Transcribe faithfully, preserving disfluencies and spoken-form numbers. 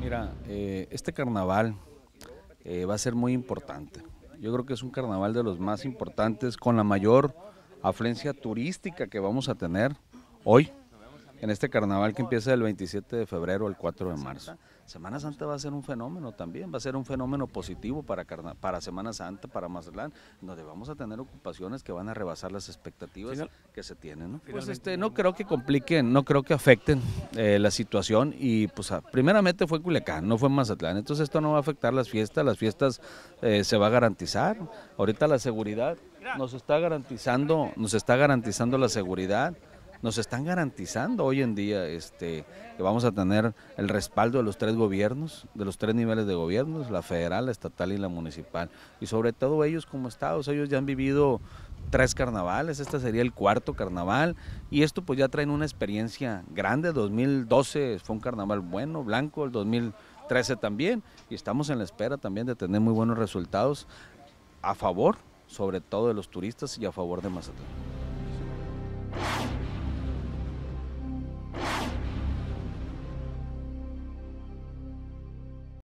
Mira, eh, este carnaval eh, va a ser muy importante. Yo creo que es un carnaval de los más importantes, con la mayor afluencia turística que vamos a tener hoy, en este carnaval que empieza el veintisiete de febrero al cuatro de marzo. Semana Santa va a ser un fenómeno también, va a ser un fenómeno positivo para, carna para Semana Santa, para Mazatlán, donde vamos a tener ocupaciones que van a rebasar las expectativas Final, que se tienen, ¿no? Pues este, no creo que compliquen, no creo que afecten eh, la situación y pues a, primeramente fue Culiacán, no fue Mazatlán, entonces esto no va a afectar las fiestas, las fiestas eh, se va a garantizar. Ahorita la seguridad nos está garantizando, nos está garantizando la seguridad. Nos están garantizando hoy en día este, que vamos a tener el respaldo de los tres gobiernos, de los tres niveles de gobiernos, la federal, la estatal y la municipal. Y sobre todo ellos como estados, ellos ya han vivido tres carnavales, este sería el cuarto carnaval y esto pues ya traen una experiencia grande. Dos mil doce fue un carnaval bueno, blanco, el dos mil trece también, y estamos en la espera también de tener muy buenos resultados a favor, sobre todo de los turistas y a favor de Mazatlán.